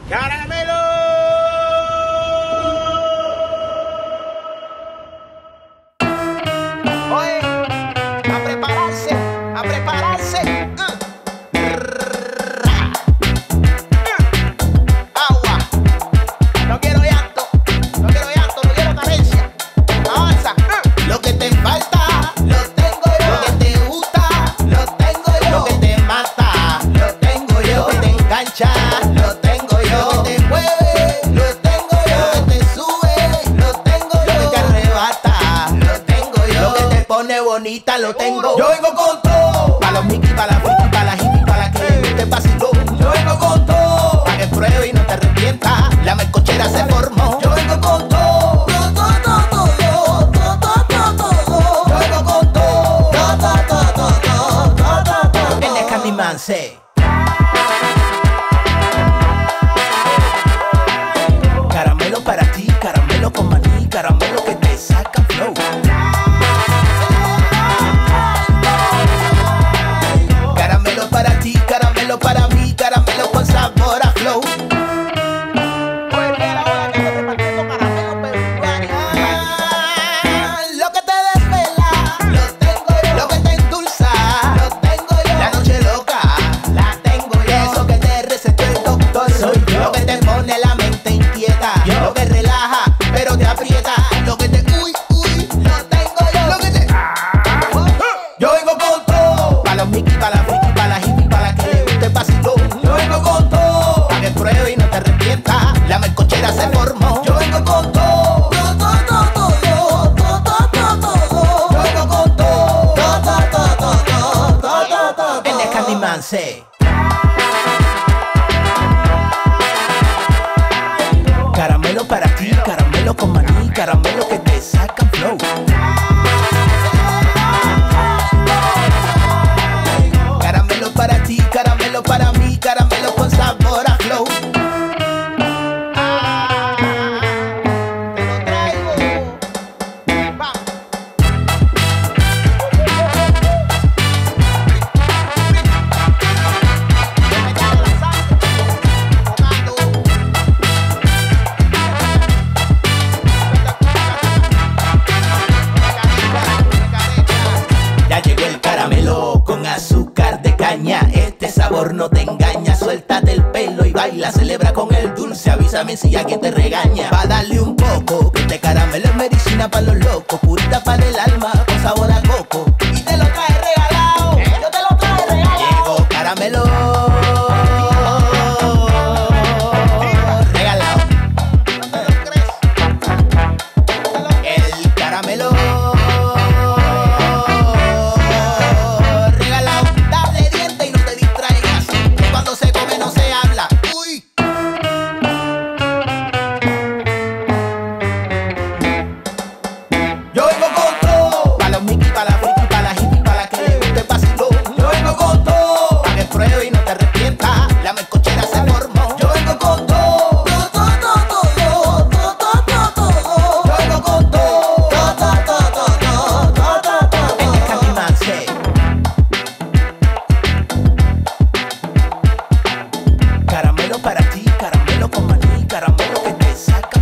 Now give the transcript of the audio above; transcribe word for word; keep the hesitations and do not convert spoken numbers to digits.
¡Caramelo! Oye, a prepararse, a prepararse. Uh. Agua. No quiero llanto, no quiero llanto, no quiero carencia. Avanza. Uh. Lo que te falta, lo tengo yo. Lo que te gusta, lo tengo yo. Lo que te mata, lo tengo yo. Lo que te engancha, lo tengo yo. Lo que te mueve, lo tengo yo. Lo que te sube, lo tengo yo. Lo que te arrebata, lo tengo yo. Lo que te pone bonita, lo tengo. Yo vengo con todo. Pa' los Mickey, pa' la Friki, pa' la hippie, pa' la que le guste vacilón. Yo vengo con todo. Pa' que pruebe y no te arrepientas. La melcochera se formó. Yo vengo con todo. Todo, todo, todo, todo, todo, todo. Yo vengo con todo. Todo, todo, todo, todo, todo, todo. En el Candyman se. Caramelo para ti, caramelo con maní, caramelo que te saca flow. Caramelo para ti, caramelo para mí, caramelo con sabor a flow. Lo que te desvela, lo tengo yo. Lo que te endulza, lo tengo yo. La noche loca, la tengo yo. Eso que te recetó el doctor, soy yo. Lo que te pone la mente inquieta, yo. Lo que relaja, pero te aprieta. Lo que te uy, uy, lo tengo yo. Lo que te yo vengo con todo. Pa' los Mickey, pa' la Friki, pa' la hippie, pa' la que le guste vacilón. Yo vengo con todo. Pa' que pruebe y no te arrepientas. La melcochera se formó. Yo vengo con todo. Todo, todo, todo, todo, todo, todo. Yo vengo con todo. Todo, todo, todo, todo, todo. En el Candyman se. Caramelo para ti, caramelo con maní, caramelo que te saca flow. Caramelo para ti, caramelo para mí, caramelo con sabor a flow. Ah, te lo traigo. Vamos. Que me llame la sangre, tocando. Ya llegó el caramelo con azúcar de caña. Este sabor no te engaña. Suéltate el pelo y baila. Celebra con el dulce. Avísame si alguien te regaña. Va a darle un poco. Que este caramelo es medicina para los locos. Purita para el alma con sabor a coco. Y te lo traje regalado. Yo te lo traje regalado. Llegó caramelo regalado. ¿No te lo crees? El caramelo regalado. Dale diente y no te distraigas. Que cuando se come no se habla. Uy. Yo vengo con todo. Pa' los Mickey, pa' la Friki, pa' la hippie, pa' la que le guste vacilón. Yo vengo con todo. Pa' que pruebe y no te arrepientas. La melcochera se formó. Yo vengo con todo. Todo, todo, todo, todo, todo, todo. Yo vengo con todo. Todo, todo, todo, todo, todo. En el Candyman se. Caramelo para ti, caramelo con maní, caramelo que te saca